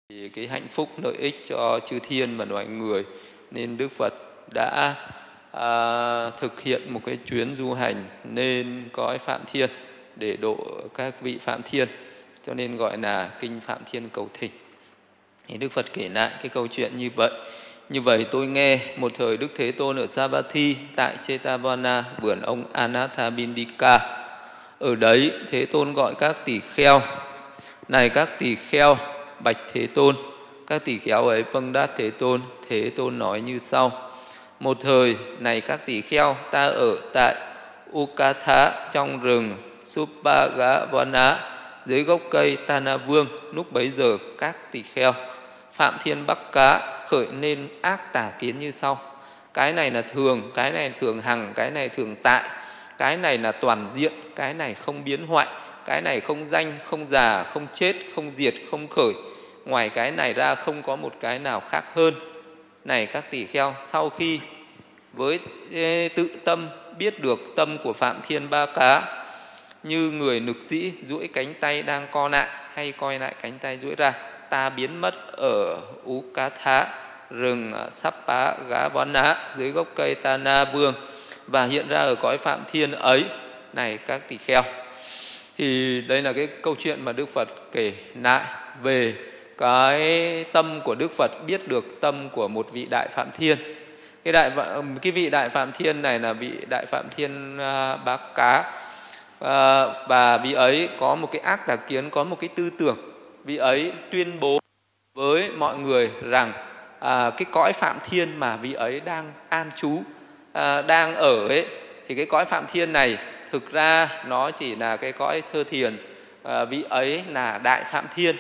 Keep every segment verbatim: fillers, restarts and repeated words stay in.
Thì cái hạnh phúc lợi ích cho chư thiên và loài người, nên Đức Phật đã à, thực hiện một cái chuyến du hành lên cõi Phạm Thiên để độ các vị Phạm Thiên, cho nên gọi là kinh Phạm Thiên Cầu Thỉnh. Thì Đức Phật kể lại cái câu chuyện như vậy. Như vậy tôi nghe một thời Đức Thế Tôn ở Savatthi tại Jetavana, vườn ông Anathapindika. Ở đấy Thế Tôn gọi các tỳ kheo: này các tỳ kheo, bạch Thế Tôn. Các tỳ kheo ấy vâng đáp Thế Tôn. Thế Tôn nói như sau: một thời này các tỳ kheo, ta ở tại Ukatha trong rừng Subhagavana dưới gốc cây Tana Vương. Lúc bấy giờ các tỳ kheo Phạm Thiên Bắc Cá khởi nên ác tà kiến như sau: cái này là thường, cái này thường hằng, cái này thường tại, cái này là toàn diện, cái này không biến hoại, cái này không danh, không già, không chết, không diệt, không khởi. Ngoài cái này ra không có một cái nào khác hơn. Này các tỳ kheo, sau khi với tự tâm biết được tâm của Phạm Thiên Ba Cá, như người nực sĩ duỗi cánh tay đang co lại hay coi lại cánh tay duỗi ra, ta biến mất ở Ukatha, rừng Subhagavana dưới gốc cây Tana Vương, và hiện ra ở cõi Phạm Thiên ấy. Này các tỳ kheo, thì đây là cái câu chuyện mà Đức Phật kể lại về cái tâm của Đức Phật biết được tâm của một vị Đại Phạm Thiên. Cái, đại, cái vị Đại Phạm Thiên này là vị Đại Phạm Thiên uh, Bá Cá, uh, và vị ấy có một cái ác tà kiến, có một cái tư tưởng. Vị ấy tuyên bố với mọi người rằng uh, cái cõi Phạm Thiên mà vị ấy đang an trú, uh, đang ở ấy, thì cái cõi Phạm Thiên này thực ra nó chỉ là cái cõi sơ thiền, à, vị ấy là Đại Phạm Thiên.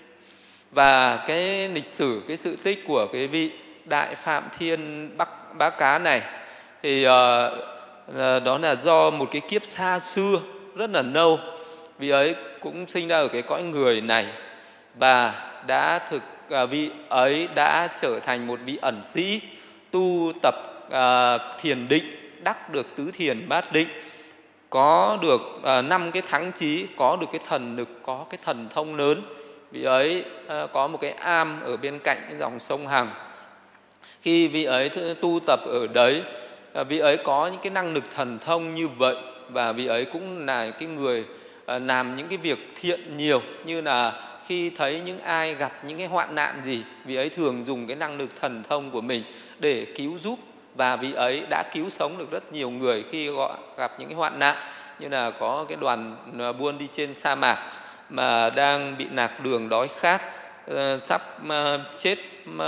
Và cái lịch sử, cái sự tích của cái vị Đại Phạm Thiên Bắc Bá Cá này thì à, đó là do một cái kiếp xa xưa rất là lâu. Vị ấy cũng sinh ra ở cái cõi người này, và đã thực à, vị ấy đã trở thành một vị ẩn sĩ tu tập à, thiền định, đắc được tứ thiền bát định, có được năm uh, cái thắng chí, có được cái thần lực, có cái thần thông lớn. Vị ấy uh, có một cái am ở bên cạnh cái dòng sông Hằng. Khi vị ấy tu tập ở đấy, uh, vị ấy có những cái năng lực thần thông như vậy, và vị ấy cũng là cái người uh, làm những cái việc thiện nhiều, như là khi thấy những ai gặp những cái hoạn nạn gì, vị ấy thường dùng cái năng lực thần thông của mình để cứu giúp. Và vị ấy đã cứu sống được rất nhiều người khi họ gặp những cái hoạn nạn, như là có cái đoàn buôn đi trên sa mạc mà đang bị lạc đường đói khát, uh, sắp uh, chết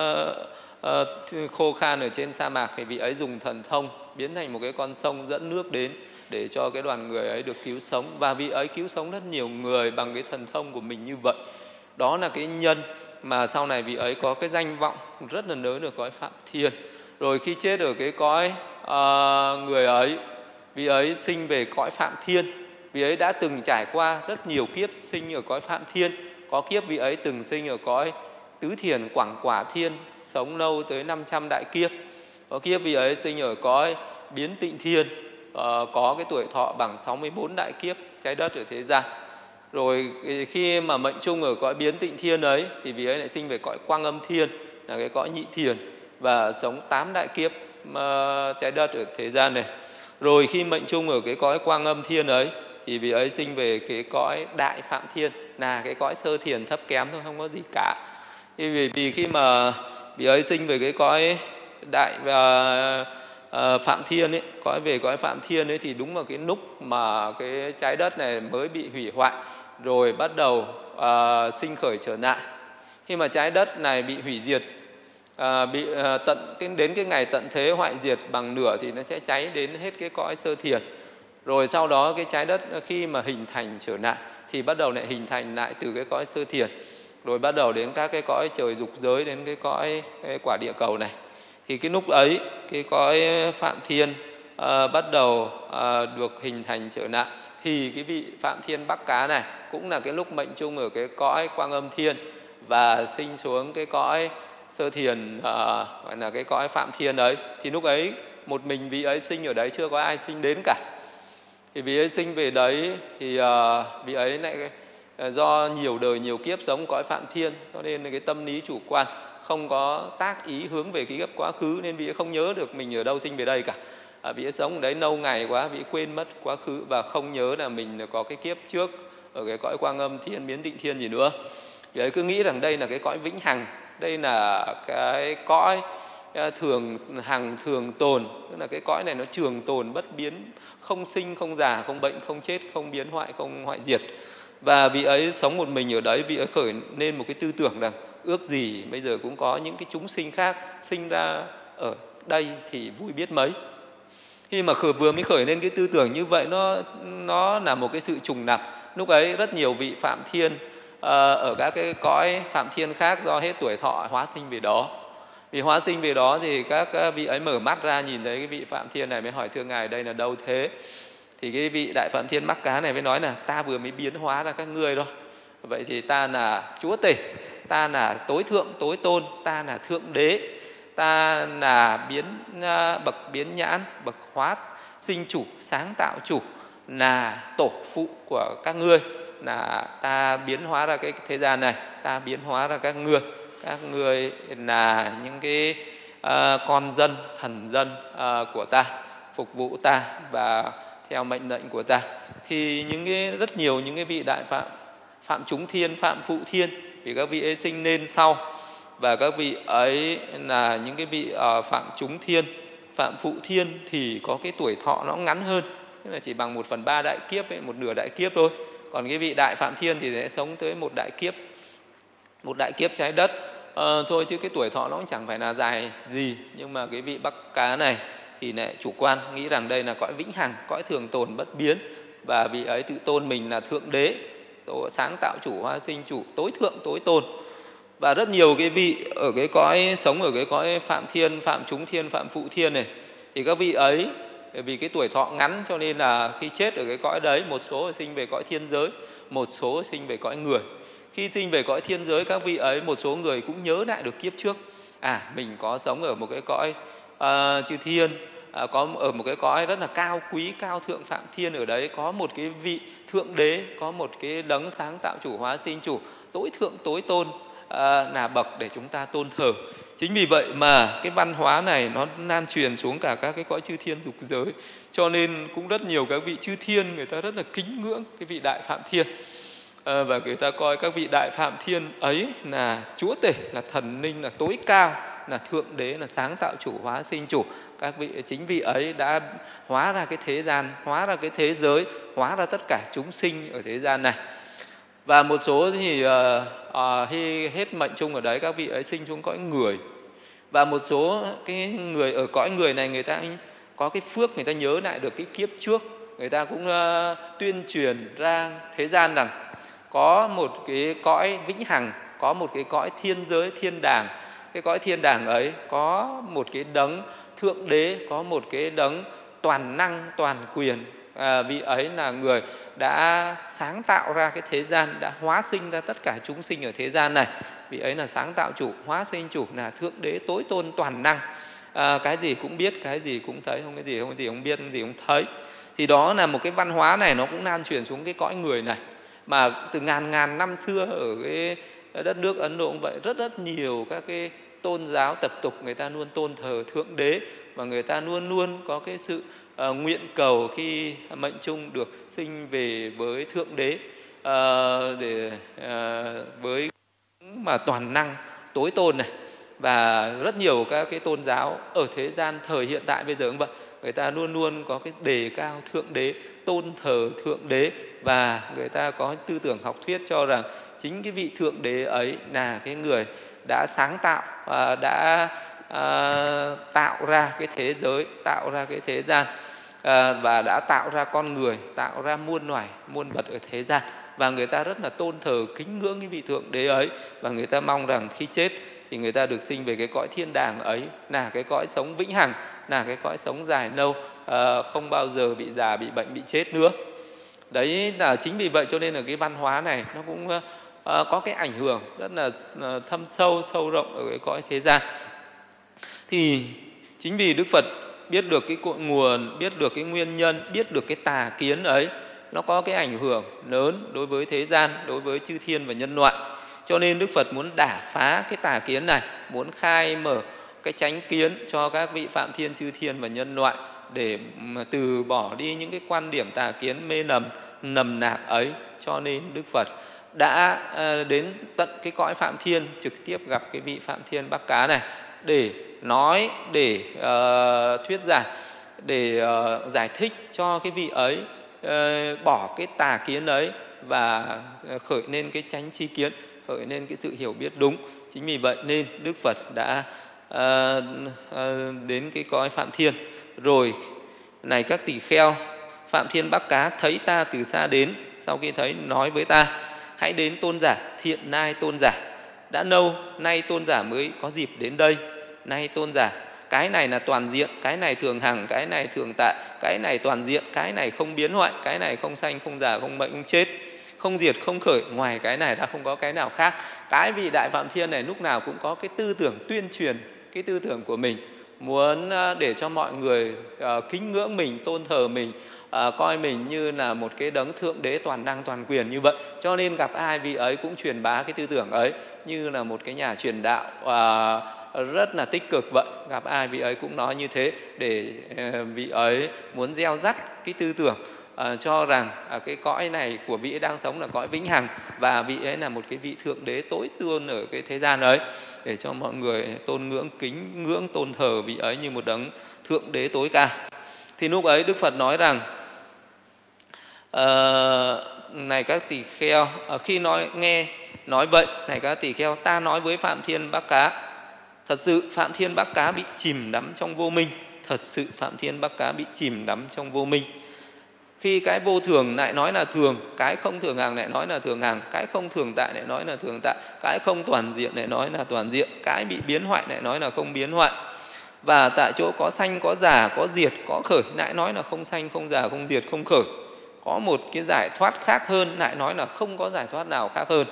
uh, uh, khô khan ở trên sa mạc, thì vị ấy dùng thần thông biến thành một cái con sông dẫn nước đến để cho cái đoàn người ấy được cứu sống. Và vị ấy cứu sống rất nhiều người bằng cái thần thông của mình như vậy. Đó là cái nhân mà sau này vị ấy có cái danh vọng rất là lớn ở cõi Phạm Thiên. Rồi khi chết ở cái cõi uh, người ấy, vị ấy sinh về cõi Phạm Thiên. Vị ấy đã từng trải qua rất nhiều kiếp sinh ở cõi Phạm Thiên. Có kiếp vị ấy từng sinh ở cõi Tứ Thiền Quảng Quả Thiên, sống lâu tới năm trăm đại kiếp. Có kiếp vị ấy sinh ở cõi Biến Tịnh Thiên, uh, có cái tuổi thọ bằng sáu mươi bốn đại kiếp trái đất ở thế gian. Rồi khi mà mệnh chung ở cõi Biến Tịnh Thiên ấy, thì vị ấy lại sinh về cõi Quang Âm Thiên, là cái cõi Nhị Thiền, và sống tám đại kiếp uh, trái đất ở thế gian này. Rồi khi mệnh chung ở cái cõi Quang Âm Thiên ấy, thì vị ấy sinh về cái cõi Đại Phạm Thiên, là cái cõi sơ thiền thấp kém thôi, không có gì cả. Thì vì, vì khi mà vị ấy sinh về cái cõi Đại uh, uh, Phạm Thiên ấy, cõi về cõi Phạm Thiên ấy, thì đúng vào cái lúc mà cái trái đất này mới bị hủy hoại, rồi bắt đầu uh, sinh khởi trở lại. Khi mà trái đất này bị hủy diệt, À, bị à, tận cái, đến cái ngày tận thế hoại diệt bằng nửa, thì nó sẽ cháy đến hết cái cõi sơ thiền. Rồi sau đó cái trái đất khi mà hình thành trở lại, thì bắt đầu lại hình thành lại từ cái cõi sơ thiền, rồi bắt đầu đến các cái cõi trời dục giới, đến cái cõi cái quả địa cầu này. Thì cái lúc ấy cái cõi Phạm Thiên à, bắt đầu à, được hình thành trở lại, thì cái vị Phạm Thiên Bắc Cá này cũng là cái lúc mệnh chung ở cái cõi Quang Âm Thiên, và sinh xuống cái cõi sơ thiền, uh, gọi là cái cõi Phạm Thiên ấy. Thì lúc ấy một mình vị ấy sinh ở đấy, chưa có ai sinh đến cả. Thì vị ấy sinh về đấy, thì uh, vị ấy lại do nhiều đời nhiều kiếp sống cõi Phạm Thiên, cho nên cái tâm lý chủ quan, không có tác ý hướng về cái kiếp quá khứ, nên vị ấy không nhớ được mình ở đâu sinh về đây cả. À, vị ấy sống ở đấy lâu ngày quá, vị ấy quên mất quá khứ và không nhớ là mình có cái kiếp trước ở cái cõi Quang Âm Thiên, Biến Tịnh Thiên gì nữa. Vị ấy cứ nghĩ rằng đây là cái cõi vĩnh hằng, đây là cái cõi thường hằng thường tồn, tức là cái cõi này nó trường tồn bất biến, không sinh không già, không bệnh không chết, không biến hoại, không hoại diệt. Và vị ấy sống một mình ở đấy, vị ấy khởi nên một cái tư tưởng rằng ước gì bây giờ cũng có những cái chúng sinh khác sinh ra ở đây thì vui biết mấy. Khi mà khởi, vừa mới khởi lên cái tư tưởng như vậy, nó nó là một cái sự trùng lặp. Lúc ấy rất nhiều vị Phạm Thiên uh, ở các cái cõi Phạm Thiên khác do hết tuổi thọ hóa sinh về đó. Vì hóa sinh về đó thì các vị ấy mở mắt ra nhìn thấy cái vị Phạm Thiên này, mới hỏi thưa Ngài đây là đâu thế? Thì cái vị Đại Phạm Thiên mắc cá này mới nói là ta vừa mới biến hóa ra các ngươi thôi. Vậy thì ta là Chúa Tể, ta là tối thượng tối tôn, ta là thượng đế, ta là biến bậc biến nhãn, bậc hóa sinh chủ, sáng tạo chủ, là tổ phụ của các ngươi, là ta biến hóa ra cái thế gian này, ta biến hóa ra các ngươi. Các người là những cái uh, con dân, thần dân uh, của ta, phục vụ ta và theo mệnh lệnh của ta. Thì những cái rất nhiều những cái vị đại phạm, phạm chúng thiên, phạm phụ thiên, vì các vị ấy sinh lên sau, và các vị ấy là những cái vị uh, phạm chúng thiên, phạm phụ thiên thì có cái tuổi thọ nó ngắn hơn, tức là chỉ bằng một phần ba đại kiếp ấy, một nửa đại kiếp thôi. Còn cái vị đại phạm thiên thì sẽ sống tới một đại kiếp, một đại kiếp trái đất ờ, thôi, chứ cái tuổi thọ nó cũng chẳng phải là dài gì. Nhưng mà cái vị Bắc Cá này thì lại chủ quan, nghĩ rằng đây là cõi vĩnh hằng, cõi thường tồn bất biến, và vị ấy tự tôn mình là thượng đế, sáng tạo chủ, hóa sinh chủ, tối thượng tối tôn. Và rất nhiều cái vị ở cái cõi sống ở cái cõi Phạm Thiên, Phạm chúng thiên, Phạm phụ thiên này, thì các vị ấy vì cái tuổi thọ ngắn cho nên là khi chết ở cái cõi đấy, một số sinh về cõi thiên giới, một số sinh về cõi người. Khi sinh về cõi thiên giới, các vị ấy một số người cũng nhớ lại được kiếp trước, à mình có sống ở một cái cõi uh, chư thiên, uh, có ở một cái cõi rất là cao quý, cao thượng Phạm Thiên, ở đấy có một cái vị thượng đế, có một cái đấng sáng tạo chủ, hóa sinh chủ, tối thượng tối tôn, uh, là bậc để chúng ta tôn thờ. Chính vì vậy mà cái văn hóa này nó lan truyền xuống cả các cái cõi chư thiên dục giới, cho nên cũng rất nhiều các vị chư thiên người ta rất là kính ngưỡng cái vị Đại Phạm Thiên. À, và người ta coi các vị Đại Phạm Thiên ấy là Chúa Tể, là thần linh, là tối cao, là thượng đế, là sáng tạo chủ, hóa sinh chủ. Các vị chính vị ấy đã hóa ra cái thế gian, hóa ra cái thế giới, hóa ra tất cả chúng sinh ở thế gian này. Và một số thì uh, uh, khi hết mệnh chung ở đấy, các vị ấy sinh xuống cõi người. Và một số cái người ở cõi người này, người ta có cái phước, người ta nhớ lại được cái kiếp trước, người ta cũng uh, tuyên truyền ra thế gian rằng có một cái cõi vĩnh hằng, có một cái cõi thiên giới, thiên đàng. Cái cõi thiên đàng ấy có một cái đấng thượng đế, có một cái đấng toàn năng, toàn quyền. À, vị ấy là người đã sáng tạo ra cái thế gian, đã hóa sinh ra tất cả chúng sinh ở thế gian này. Vị ấy là sáng tạo chủ, hóa sinh chủ, là thượng đế tối tôn toàn năng. À, cái gì cũng biết, cái gì cũng thấy, không cái gì không cái gì không biết, không cái gì không thấy. Thì đó là một cái văn hóa này, nó cũng lan truyền xuống cái cõi người này. Mà từ ngàn ngàn năm xưa ở cái đất nước Ấn Độ cũng vậy, rất rất nhiều các cái tôn giáo tập tục người ta luôn tôn thờ thượng đế, và người ta luôn luôn có cái sự uh, nguyện cầu khi mệnh chung được sinh về với thượng đế, uh, để uh, với mà toàn năng tối tôn này. Và rất nhiều các cái tôn giáo ở thế gian thời hiện tại bây giờ cũng vậy, người ta luôn luôn có cái đề cao thượng đế, tôn thờ thượng đế, và người ta có tư tưởng học thuyết cho rằng chính cái vị thượng đế ấy là cái người đã sáng tạo, đã tạo ra cái thế giới, tạo ra cái thế gian, và đã tạo ra con người, tạo ra muôn loài, muôn vật ở thế gian. Và người ta rất là tôn thờ, kính ngưỡng cái vị thượng đế ấy, và người ta mong rằng khi chết thì người ta được sinh về cái cõi thiên đàng ấy, là cái cõi sống vĩnh hằng, là cái cõi sống dài lâu, không bao giờ bị già, bị bệnh, bị chết nữa. Đấy là chính vì vậy cho nên là cái văn hóa này nó cũng có cái ảnh hưởng rất là thâm sâu, sâu rộng ở cái cõi thế gian. Thì chính vì Đức Phật biết được cái cội nguồn, biết được cái nguyên nhân, biết được cái tà kiến ấy, nó có cái ảnh hưởng lớn đối với thế gian, đối với chư thiên và nhân loại. Cho nên Đức Phật muốn đả phá cái tà kiến này, muốn khai mở cái chánh kiến cho các vị Phạm Thiên, chư thiên và nhân loại để từ bỏ đi những cái quan điểm tà kiến mê nầm nầm nạp ấy. Cho nên Đức Phật đã đến tận cái cõi Phạm Thiên, trực tiếp gặp cái vị Phạm Thiên Bắc Cá này để nói, để uh, thuyết giảng, để uh, giải thích cho cái vị ấy uh, bỏ cái tà kiến ấy và khởi nên cái chánh tri kiến, khởi nên cái sự hiểu biết đúng. Chính vì vậy nên Đức Phật đã uh, uh, đến cái cõi Phạm Thiên. Rồi này các tỳ kheo, Phạm Thiên Bắc Cá thấy ta từ xa đến, sau khi thấy nói với ta: hãy đến tôn giả, thiện nai tôn giả. Đã lâu nay tôn giả mới có dịp đến đây. Nay tôn giả, cái này là toàn diện, cái này thường hằng, cái này thường tại, cái này toàn diện, cái này không biến hoại, cái này không sanh, không già, không bệnh, không chết, không diệt, không khởi. Ngoài cái này đã không có cái nào khác. Cái vị Đại Phạm Thiên này lúc nào cũng có cái tư tưởng tuyên truyền cái tư tưởng của mình, muốn để cho mọi người uh, kính ngưỡng mình, tôn thờ mình, uh, coi mình như là một cái đấng thượng đế toàn năng toàn quyền như vậy. Cho nên gặp ai vị ấy cũng truyền bá cái tư tưởng ấy, như là một cái nhà truyền đạo uh, rất là tích cực vậy. Gặp ai vị ấy cũng nói như thế, để uh, vị ấy muốn gieo rắc cái tư tưởng Uh, cho rằng uh, cái cõi này của vị ấy đang sống là cõi vĩnh hằng, và vị ấy là một cái vị thượng đế tối tôn ở cái thế gian ấy, để cho mọi người tôn ngưỡng, kính ngưỡng, tôn thờ vị ấy như một đấng thượng đế tối ca. Thì lúc ấy Đức Phật nói rằng: uh, này các tỳ kheo, uh, khi nói nghe nói vậy, này các tỳ kheo, ta nói với Phạm Thiên Bắc Cá. Thật sự Phạm Thiên Bắc Cá bị chìm đắm trong vô minh. Thật sự Phạm Thiên Bắc Cá bị chìm đắm trong vô minh. Khi cái vô thường lại nói là thường, cái không thường hằng lại nói là thường hằng, cái không thường tại lại nói là thường tại, cái không toàn diện lại nói là toàn diện, cái bị biến hoại lại nói là không biến hoại. Và tại chỗ có sanh, có già, có diệt, có khởi lại nói là không sanh, không già, không diệt, không khởi. Có một cái giải thoát khác hơn lại nói là không có giải thoát nào khác hơn.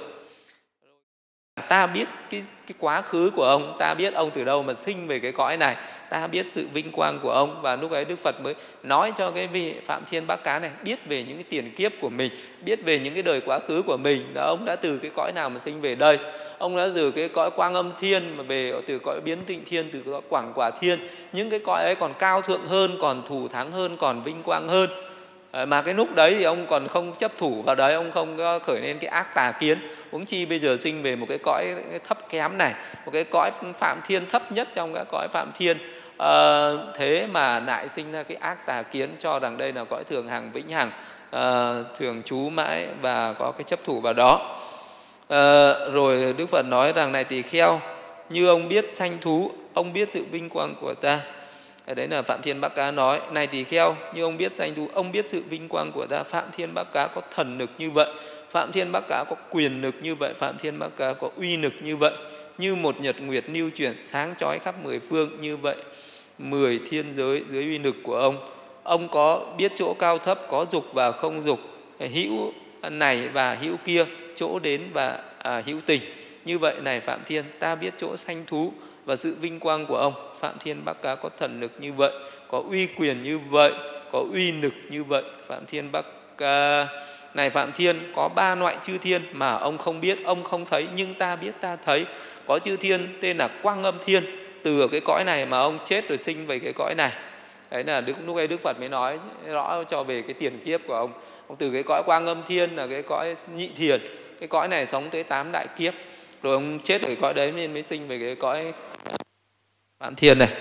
Ta biết cái, cái quá khứ của ông, ta biết ông từ đâu mà sinh về cái cõi này, ta biết sự vinh quang của ông. Và lúc ấy Đức Phật mới nói cho cái vị Phạm Thiên Bắc Cá này biết về những cái tiền kiếp của mình, biết về những cái đời quá khứ của mình. Đó, ông đã từ cái cõi nào mà sinh về đây. Ông đã từ cái cõi Quang Âm Thiên mà về, từ cõi Biến Tịnh Thiên, từ cõi Quảng Quả Thiên. Những cái cõi ấy còn cao thượng hơn, còn thù thắng hơn, còn vinh quang hơn. Mà cái lúc đấy thì ông còn không chấp thủ vào đấy, ông không khởi lên cái ác tà kiến. Huống chi bây giờ sinh về một cái cõi thấp kém này, một cái cõi Phạm Thiên thấp nhất trong các cõi Phạm Thiên, à, thế mà lại sinh ra cái ác tà kiến, cho rằng đây là cõi thường hằng vĩnh hằng, à, thường trú mãi, và có cái chấp thủ vào đó. à, Rồi Đức Phật nói rằng: này tỳ kheo, như ông biết sanh thú, ông biết sự vinh quang của ta. Đấy là Phạm Thiên Bắc Cá nói: này tỳ kheo, như ông biết sanh thú, ông biết sự vinh quang của ta. Phạm Thiên Bắc Cá có thần lực như vậy, Phạm Thiên Bắc Cá có quyền lực như vậy, Phạm Thiên Bắc Cá có uy lực như vậy, như một nhật nguyệt lưu chuyển sáng chói khắp mười phương như vậy. Mười thiên giới dưới uy lực của ông. Ông có biết chỗ cao thấp, có dục và không dục, hữu này và hữu kia, chỗ đến và à, hữu tình. Như vậy này Phạm Thiên, ta biết chỗ sanh thú và sự vinh quang của ông. Phạm Thiên Bắc Cá có thần lực như vậy, có uy quyền như vậy, có uy lực như vậy. Phạm Thiên Bắc Cá, này Phạm Thiên, có ba loại chư thiên mà ông không biết, ông không thấy, nhưng ta biết, ta thấy. Có chư thiên tên là Quang Âm Thiên, từ cái cõi này mà ông chết rồi sinh về cái cõi này. Đấy là Đức, lúc ấy Đức Phật mới nói rõ cho về cái tiền kiếp của ông. Ông từ cái cõi Quang Âm Thiên là cái cõi nhị thiền, cái cõi này sống tới tám đại kiếp, rồi ông chết ở cái cõi đấy nên mới sinh về cái cõi Phạm Thiên này.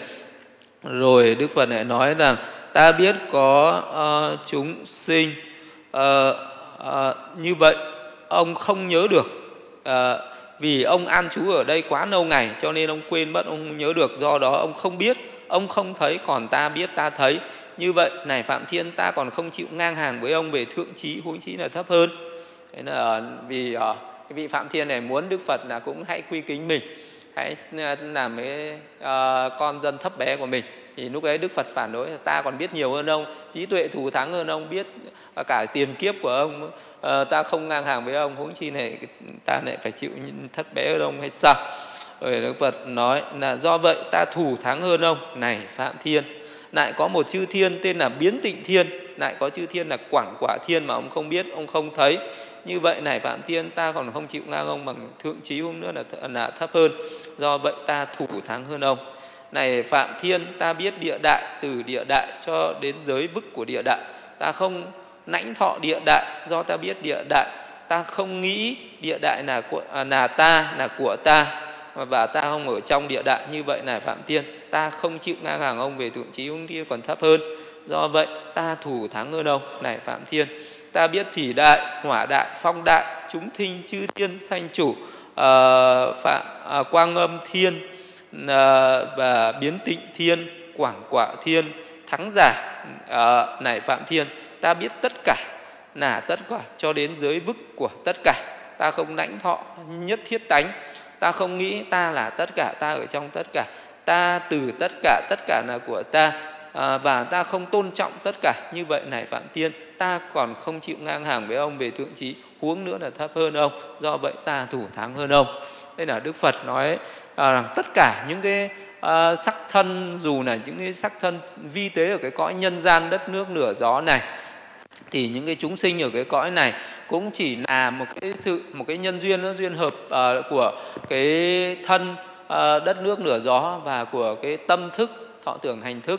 Rồi Đức Phật lại nói rằng: ta biết có uh, chúng sinh uh, uh, như vậy, ông không nhớ được, uh, vì ông an trú ở đây quá lâu ngày, cho nên ông quên mất, ông không nhớ được. Do đó ông không biết, ông không thấy, còn ta biết, ta thấy. Như vậy này Phạm Thiên, ta còn không chịu ngang hàng với ông về thượng trí, huống chí là thấp hơn. Thế là vì uh, cái vị Phạm Thiên này muốn Đức Phật là cũng hãy quy kính mình, hãy làm cái uh, con dân thấp bé của mình. Thì lúc ấy Đức Phật phản đối: ta còn biết nhiều hơn ông, trí tuệ thù thắng hơn ông, biết cả tiền kiếp của ông, uh, ta không ngang hàng với ông, huống chi này ta lại phải chịu thấp bé hơn ông hay sao? Rồi Đức Phật nói là do vậy ta thù thắng hơn ông. Này Phạm Thiên, lại có một chư thiên tên là Biến Tịnh Thiên, lại có chư thiên là Quảng Quả Thiên mà ông không biết, ông không thấy. Như vậy này Phạm Thiên, ta còn không chịu ngang ông bằng thượng trí hôm nữa là, th là thấp hơn, do vậy ta thủ thắng hơn ông. Này Phạm Thiên, ta biết địa đại, từ địa đại cho đến giới vức của địa đại, ta không lãnh thọ địa đại, do ta biết địa đại, ta không nghĩ địa đại là của, à, là ta, là của ta, và ta không ở trong địa đại. Như vậy này Phạm Thiên, ta không chịu ngang hàng ông về thượng trí ông kia còn thấp hơn, do vậy ta thủ thắng hơn ông. Này Phạm Thiên, ta biết thủy đại, hỏa đại, phong đại, chúng thinh, chư thiên, sanh chủ, uh, phạm, uh, quang âm thiên, uh, và Biến Tịnh Thiên, Quảng Quả Thiên, thắng giả. Uh, này Phạm Thiên, ta biết tất cả là tất cả cho đến giới vức của tất cả, ta không lãnh thọ nhất thiết tánh, ta không nghĩ ta là tất cả, ta ở trong tất cả, ta từ tất cả, tất cả là của ta, à, và ta không tôn trọng tất cả. Như vậy này Phạm Thiên, ta còn không chịu ngang hàng với ông về thượng trí, huống nữa là thấp hơn ông, do vậy ta thủ thắng hơn ông. Đây là Đức Phật nói à, rằng tất cả những cái à, sắc thân, dù là những cái sắc thân vi tế ở cái cõi nhân gian đất nước lửa gió này, thì những cái chúng sinh ở cái cõi này cũng chỉ là một cái sự một cái nhân duyên, nó duyên hợp uh, của cái thân uh, đất nước lửa gió và của cái tâm thức thọ tưởng hành thức,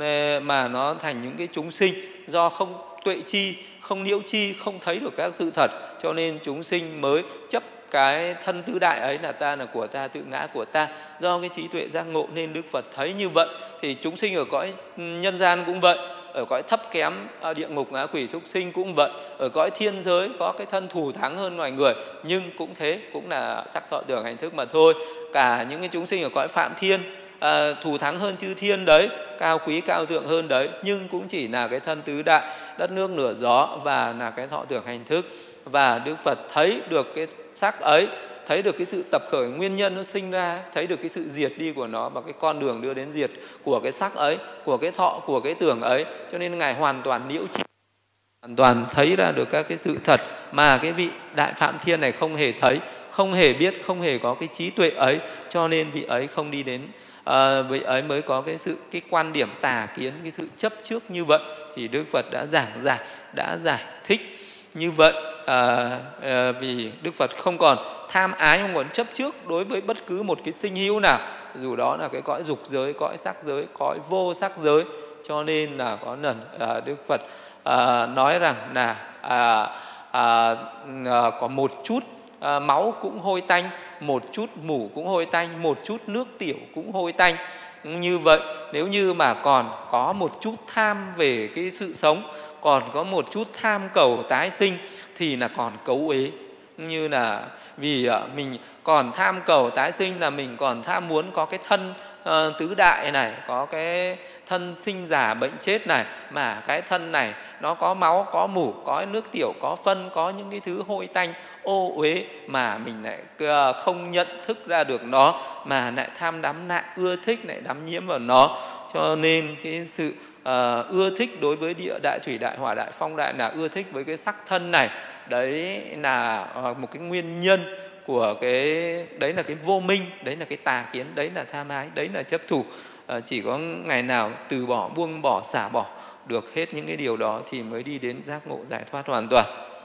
mà nó thành những cái chúng sinh do không tuệ chi, không nhiễu chi, không thấy được các sự thật, cho nên chúng sinh mới chấp cái thân tứ đại ấy là ta, là của ta, tự ngã của ta. Do cái trí tuệ giác ngộ nên Đức Phật thấy như vậy. Thì chúng sinh ở cõi nhân gian cũng vậy, ở cõi thấp kém địa ngục ngã quỷ súc sinh cũng vậy, ở cõi thiên giới có cái thân thù thắng hơn loài người, nhưng cũng thế, cũng là sắc thọ tưởng hành thức mà thôi. Cả những cái chúng sinh ở cõi phạm thiên à, thù thắng hơn chư thiên đấy, cao quý cao thượng hơn đấy, nhưng cũng chỉ là cái thân tứ đại, đất nước lửa gió, và là cái thọ tưởng hành thức. Và Đức Phật thấy được cái sắc ấy, thấy được cái sự tập khởi nguyên nhân nó sinh ra, thấy được cái sự diệt đi của nó và cái con đường đưa đến diệt của cái sắc ấy, của cái thọ, của cái tưởng ấy. Cho nên Ngài hoàn toàn nhiễu chi, hoàn toàn thấy ra được các cái sự thật mà cái vị Đại Phạm Thiên này không hề thấy, không hề biết, không hề có cái trí tuệ ấy. Cho nên vị ấy không đi đến, à, vị ấy mới có cái sự cái quan điểm tà kiến, cái sự chấp trước như vậy. Thì Đức Phật đã giảng giải, đã giải thích như vậy. À, à, vì Đức Phật không còn tham ái, không còn chấp trước đối với bất cứ một cái sinh hữu nào, dù đó là cái cõi dục giới, cõi sắc giới, cõi vô sắc giới. Cho nên là có lần à, Đức Phật à, nói rằng là à, à, à, có một chút à, máu cũng hôi tanh, một chút mủ cũng hôi tanh, một chút nước tiểu cũng hôi tanh. Như vậy, nếu như mà còn có một chút tham về cái sự sống, còn có một chút tham cầu tái sinh, thì là còn cấu uế. Như là vì mình còn tham cầu tái sinh là mình còn tham muốn có cái thân uh, tứ đại này, có cái thân sinh già bệnh chết này, mà cái thân này nó có máu, có mủ, có nước tiểu, có phân, có những cái thứ hôi tanh ô uế, mà mình lại uh, không nhận thức ra được nó, mà lại tham đắm, lại ưa thích, lại đắm nhiễm vào nó. Cho nên cái sự uh, ưa thích đối với địa đại, thủy đại, hỏa đại, phong đại là ưa thích với cái sắc thân này. Đấy là uh, một cái nguyên nhân của cái, đấy là cái vô minh, đấy là cái tà kiến, đấy là tham ái, đấy là chấp thủ. À, chỉ có ngày nào từ bỏ, buông bỏ, xả bỏ được hết những cái điều đó thì mới đi đến giác ngộ giải thoát hoàn toàn.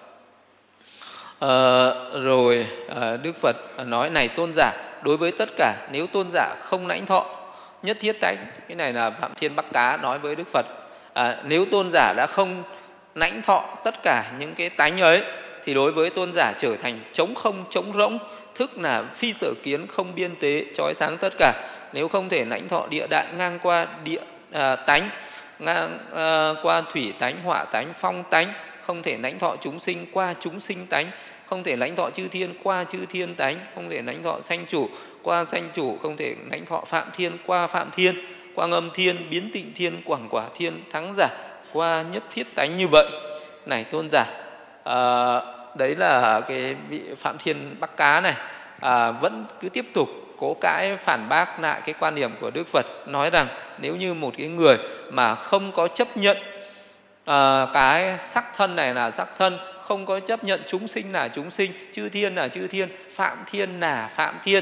À, rồi à, Đức Phật nói này tôn giả, đối với tất cả nếu tôn giả không lãnh thọ nhất thiết tánh, cái này là Phạm Thiên Bắc Cá nói với Đức Phật, à, nếu tôn giả đã không lãnh thọ tất cả những cái tánh ấy, thì đối với tôn giả trở thành trống không, trống rỗng, thức là phi sở kiến, không biên tế, chói sáng tất cả. Nếu không thể lãnh thọ địa đại ngang qua địa à, tánh, ngang à, qua thủy tánh, hỏa tánh, phong tánh, không thể lãnh thọ chúng sinh qua chúng sinh tánh, không thể lãnh thọ chư thiên qua chư thiên tánh, không thể lãnh thọ sanh chủ qua sanh chủ, không thể lãnh thọ phạm thiên qua phạm thiên, qua âm thiên, biến tịnh thiên, quảng quả thiên, thắng giả qua nhất thiết tánh. Như vậy này tôn giả, à, đấy là cái vị Phạm Thiên Bắc Cá này à, vẫn cứ tiếp tục cố cãi phản bác lại cái quan điểm của Đức Phật, nói rằng nếu như một cái người mà không có chấp nhận à, cái sắc thân này là sắc thân, không có chấp nhận chúng sinh là chúng sinh, chư thiên là chư thiên, phạm thiên là phạm thiên,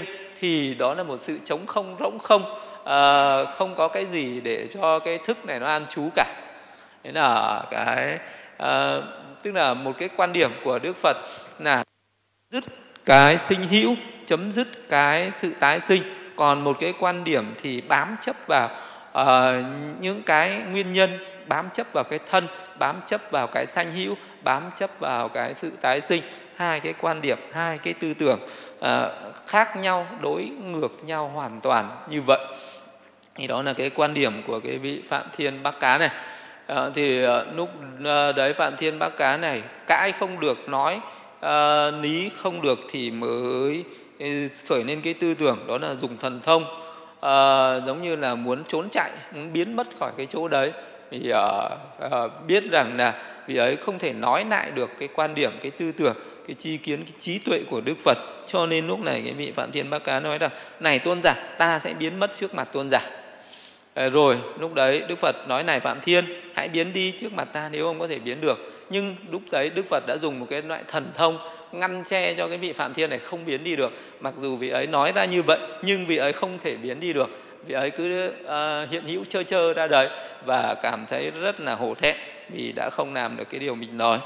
thì đó là một sự trống không, rỗng không, à, không có cái gì để cho cái thức này nó an trú cả. Thế là cái à, tức là một cái quan điểm của Đức Phật là dứt cái sinh hữu, chấm dứt cái sự tái sinh. Còn một cái quan điểm thì bám chấp vào uh, những cái nguyên nhân, bám chấp vào cái thân, bám chấp vào cái sanh hữu, bám chấp vào cái sự tái sinh. Hai cái quan điểm, hai cái tư tưởng uh, khác nhau, đối ngược nhau hoàn toàn như vậy. Thì đó là cái quan điểm của cái vị Phạm Thiên Bắc Cá này. À, thì uh, lúc uh, đấy Phạm Thiên Bắc Cá này cãi không được, nói uh, lý không được thì mới khởi lên cái tư tưởng đó là dùng thần thông, uh, giống như là muốn trốn chạy, muốn biến mất khỏi cái chỗ đấy. Thì uh, uh, biết rằng là vì ấy không thể nói lại được cái quan điểm, cái tư tưởng, cái tri kiến, cái trí tuệ của Đức Phật. Cho nên lúc này cái vị Phạm Thiên Bắc Cá nói rằng: này tôn giả, ta sẽ biến mất trước mặt tôn giả. Rồi lúc đấy Đức Phật nói: này Phạm Thiên, hãy biến đi trước mặt ta nếu ông có thể biến được. Nhưng lúc đấy Đức Phật đã dùng một cái loại thần thông ngăn che cho cái vị Phạm Thiên này không biến đi được. Mặc dù vị ấy nói ra như vậy nhưng vị ấy không thể biến đi được. Vị ấy cứ uh, hiện hữu chơ chơ ra đấy và cảm thấy rất là hổ thẹn vì đã không làm được cái điều mình nói.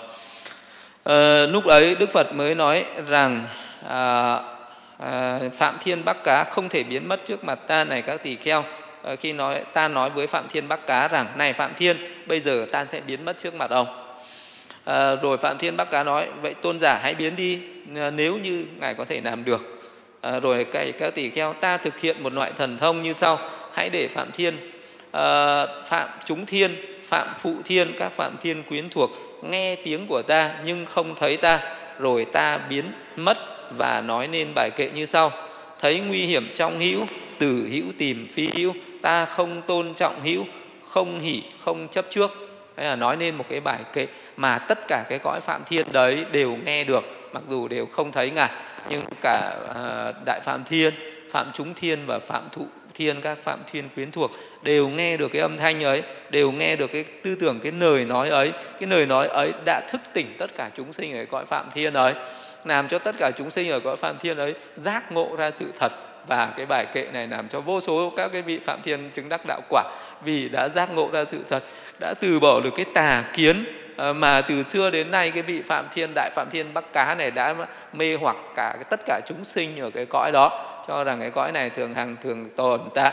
Uh, lúc ấy Đức Phật mới nói rằng uh, uh, Phạm Thiên Bắc Cá không thể biến mất trước mặt ta. Này các tỳ kheo, khi nói ta nói với Phạm Thiên Bắc Cá rằng: này Phạm Thiên, bây giờ ta sẽ biến mất trước mặt ông. À, rồi Phạm Thiên Bắc Cá nói: vậy tôn giả hãy biến đi nếu như ngài có thể làm được. À, rồi các, các tỳ kheo, ta thực hiện một loại thần thông như sau: hãy để Phạm Thiên, à, Phạm chúng thiên, Phạm phụ thiên, các Phạm Thiên quyến thuộc nghe tiếng của ta nhưng không thấy ta. Rồi ta biến mất và nói nên bài kệ như sau: thấy nguy hiểm trong hữu, từ hữu tìm phi hữu, ta không tôn trọng hữu, không hỷ không chấp trước. Thế là nói nên một cái bài kệ mà tất cả cái cõi Phạm Thiên đấy đều nghe được, mặc dù đều không thấy ngài, nhưng cả uh, Đại Phạm Thiên, Phạm Chúng Thiên và Phạm Thụ Thiên, các Phạm Thiên quyến thuộc đều nghe được cái âm thanh ấy, đều nghe được cái tư tưởng, cái lời nói ấy. Cái lời nói ấy đã thức tỉnh tất cả chúng sinh ở cõi Phạm Thiên ấy, làm cho tất cả chúng sinh ở cõi Phạm Thiên ấy giác ngộ ra sự thật. Và cái bài kệ này làm cho vô số các cái vị Phạm Thiên chứng đắc đạo quả, vì đã giác ngộ ra sự thật, đã từ bỏ được cái tà kiến mà từ xưa đến nay cái vị Phạm Thiên, Đại Phạm Thiên Bắc Cá này đã mê hoặc cả tất cả chúng sinh ở cái cõi đó, cho rằng cái cõi này thường hằng thường tồn tại,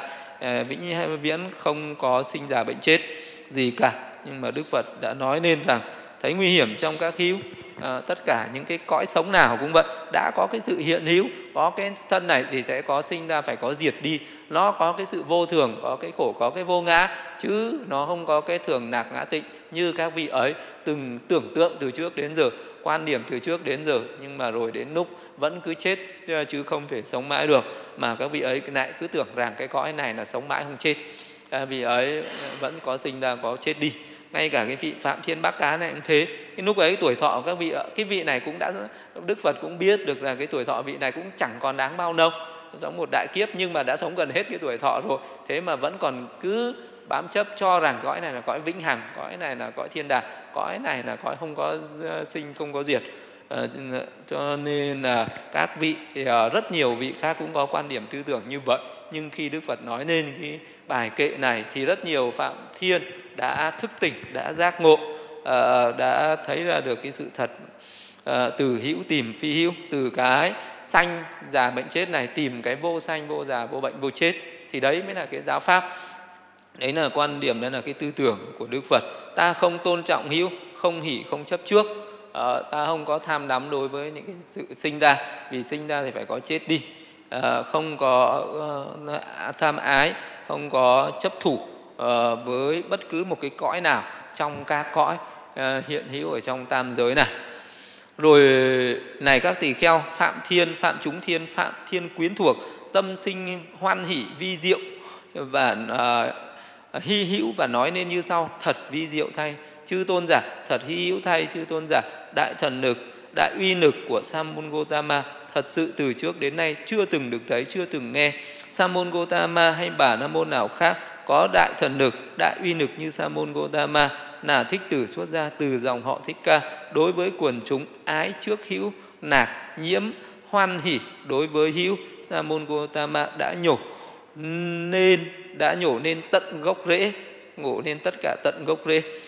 vĩnh viễn không có sinh già bệnh chết gì cả. Nhưng mà Đức Phật đã nói nên rằng thấy nguy hiểm trong các hữu. À, tất cả những cái cõi sống nào cũng vậy, đã có cái sự hiện hữu, có cái thân này thì sẽ có sinh ra, phải có diệt đi. Nó có cái sự vô thường, có cái khổ, có cái vô ngã, chứ nó không có cái thường lạc ngã tịnh như các vị ấy từng tưởng tượng từ trước đến giờ, quan điểm từ trước đến giờ. Nhưng mà rồi đến lúc vẫn cứ chết chứ không thể sống mãi được, mà các vị ấy lại cứ tưởng rằng cái cõi này là sống mãi không chết. À, vị ấy vẫn có sinh ra, có chết đi. Ngay cả cái vị Phạm Thiên Bắc Cá này cũng thế. Cái lúc ấy tuổi thọ các vị, cái vị này cũng đã, Đức Phật cũng biết được là cái tuổi thọ vị này cũng chẳng còn đáng bao lâu, giống một đại kiếp, nhưng mà đã sống gần hết cái tuổi thọ rồi. Thế mà vẫn còn cứ bám chấp cho rằng cõi này là cõi vĩnh hằng, cõi này là cõi thiên đàng, cõi này là cõi không có sinh, không có diệt. À, cho nên là các vị, rất nhiều vị khác cũng có quan điểm tư tưởng như vậy. Nhưng khi Đức Phật nói nên cái bài kệ này thì rất nhiều Phạm Thiên đã thức tỉnh, đã giác ngộ, đã thấy ra được cái sự thật, từ hữu tìm phi hữu, từ cái sanh già bệnh chết này tìm cái vô sanh, vô già, vô bệnh, vô chết. Thì đấy mới là cái giáo pháp. Đấy là quan điểm, đấy là cái tư tưởng của Đức Phật. Ta không tôn trọng hữu, không hỷ, không chấp trước. À, ta không có tham đắm đối với những cái sự sinh ra, vì sinh ra thì phải có chết đi. À, không có uh, tham ái, không có chấp thủ uh, với bất cứ một cái cõi nào trong các cõi uh, hiện hữu ở trong tam giới này. Rồi này các tỳ kheo, Phạm Thiên, Phạm Chúng Thiên, Phạm Thiên quyến thuộc tâm sinh hoan hỷ vi diệu và uh, hy hữu, và nói nên như sau: thật vi diệu thay chư tôn giả, thật hy hữu thay chư tôn giả, đại thần lực, đại uy lực của Sa môn Gotama thật sự từ trước đến nay chưa từng được thấy, chưa từng nghe. Sa môn Gotama hay Bà La Môn nào khác có đại thần lực, đại uy lực như Sa môn Gotama là thích tử xuất ra từ dòng họ Thích Ca, đối với quần chúng ái trước hữu, nạc nhiễm hoan hỉ đối với hữu. Sa môn Gotama đã nhổ nên đã nhổ nên tận gốc rễ, ngộ nên tất cả tận gốc rễ.